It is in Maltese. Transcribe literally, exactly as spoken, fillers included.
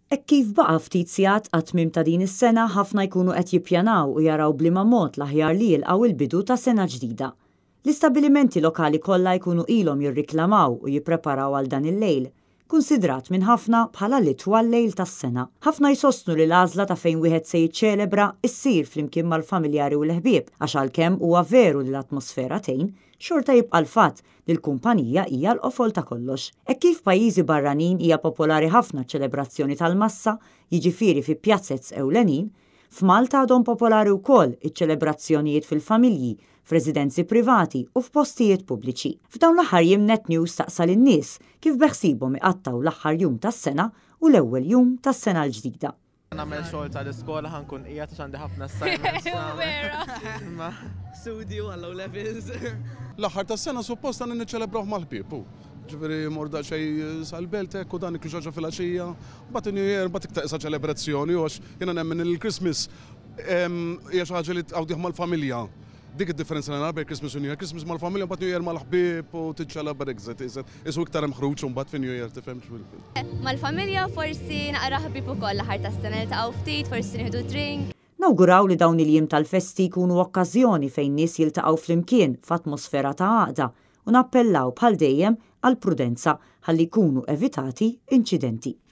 Ek kif baqa' ftit sigħat għat-tmiem ta' din is-sena ħafna jkunu qed jippjanaw u jaraw bliema mod l-aħjar li jilqgħu il-bidu ta' sena ġdida. L-istabbilimenti lokali kollha jkunu ilhom jirriklamaw u jippreparaw għal dan il-lejl, kunsidrat minn ħafna bħala l-itwal lejl tas-sena. Ħafna jsostnu li l-għażla ta' fejn wieħed se jiċċelebra issir flimkien mal-familjari u l-ħbieb għax għalkemm huwa veru li l-atmosfera tgħin, xorta jibqa' l-fatt li l-kumpanija hija l-qofol ta' kollox. Hekk kif pajjiżi barranin hija popolari ħafna ċelebrazzjoni tal-massa, jiġifieri fi pjazzezz ewlenin, f'Malta għadhom popolari wkoll iċ-ċelebrazzjonijiet fil-familji, f'residenzi privati u f'postijiet pubbliċi. F'dawn l-aħħar jiem Net News staqsa lin-nies kif beħsibhom iqattaw l-aħħar jum tas-sena u l-ewwel jum tas-sena l-ġdida. Nagħmel xogħol tal-iskola ħankun qiegħed għax għandi ħafna assignments. Ma studju għall levels. L-aħħar tas-sena suppost għandna niċċelebraw mal-ħbieb. Ġifieri morda xejn sal-belt hekk u dan iklu xi filgħaxija, mbagħad New Year mbagħad tiktaqsa ċelebrazzjoni għax jiena nemmen il-Christmas hija xi ħaġa li tqawdih mal-familja. Dik id-differenza li nara Christmas u New Year. Christmas mal-familja mbagħad New Year mal-ħbieb u tiċċelebra iżgħet isu iktar hemm ħruġ u mbagħad fi New Year tifhem x'bil. Mal-familja forsi naqra ħbieb ukoll l-aħħar tas-sena niltaqgħu ftit, forsi nieħdu drink. Nawguraw li dawn il-jiem tal-festi jkunu okkażjoni fejn nies jiltaqgħu flimkien f'atmosfera ta' għaqda u nappellaw bħal dejjem għal prudenza ħalli jkunu evitati inċidenti.